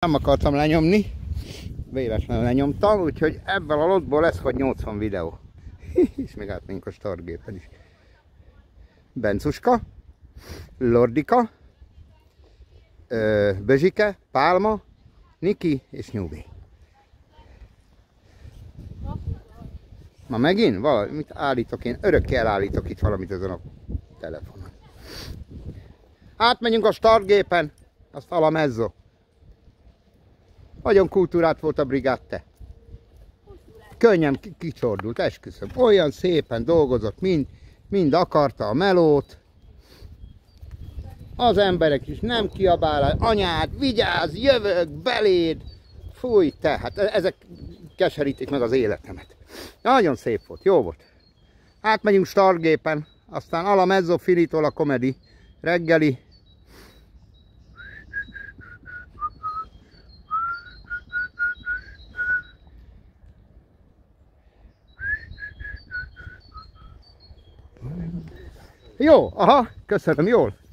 Nem akartam lenyomni, véletlenül lenyomtam, úgyhogy ebből a lotból lesz vagy 80 videó. És még átmegyünk a startgépen is. Bencuska, Lordika, Bezsike, Pálma, Niki és Nyubi. Ma megint? Valamit állítok én, örökké elállítok itt valamit ezen a telefonon. Átmegyünk a startgépen, aztán a mezzo. Nagyon kultúrát volt a brigád, te. Könnyen kicsordult, esküszöm. Olyan szépen dolgozott, mind akarta a melót. Az emberek is nem kiabálnak, anyád, vigyázz, jövök, beléd. Fúj, te, hát ezek keserítik meg az életemet. Nagyon szép volt, jó volt. Átmegyünk startgépen, aztán a mezzo finito a komedi reggeli. Jó, aha, köszönöm, jól.